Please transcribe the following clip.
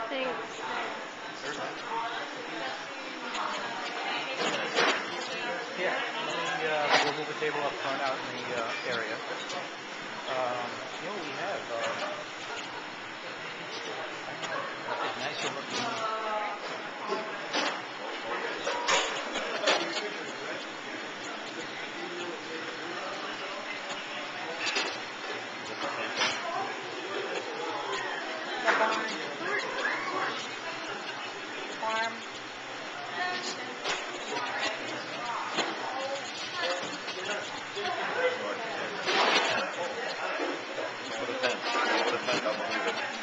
Thanks. Yeah, we'll move the table up front out in the area. We have a nicer looking. Put a tent. I'll believe it.